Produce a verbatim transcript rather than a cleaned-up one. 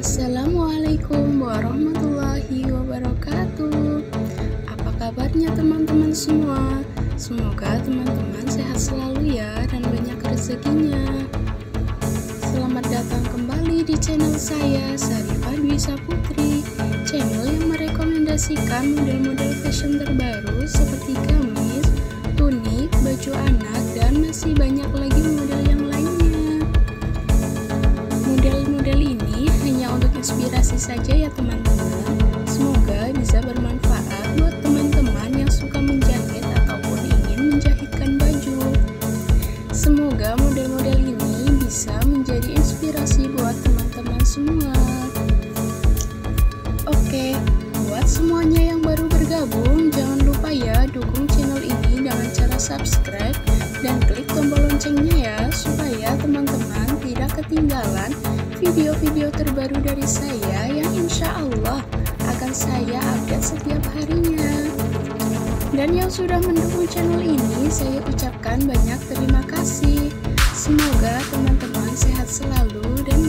Assalamualaikum warahmatullahi wabarakatuh. Apa kabarnya teman-teman semua? Semoga teman-teman sehat selalu ya dan banyak rezekinya. Selamat datang kembali di channel saya, Sarifah Dwi Saputri, channel yang merekomendasikan model-model fashion terbaru seperti gamis, tunik, baju anak, dan masih banyak lagi model yang lainnya. Model-model ini hanya untuk inspirasi saja ya teman-teman. Semoga bisa bermanfaat buat teman-teman yang suka menjahit ataupun ingin menjahitkan baju. Semoga model-model ini bisa menjadi inspirasi buat teman-teman semua. Oke, buat semuanya yang baru bergabung, jangan lupa ya dukung channel ini dengan cara subscribe dan klik tombol loncengnya ya, supaya teman-teman tidak ketinggalan video-video terbaru dari saya yang insya Allah akan saya update setiap harinya. Dan yang sudah mendukung channel ini, saya ucapkan banyak terima kasih. Semoga teman-teman sehat selalu dan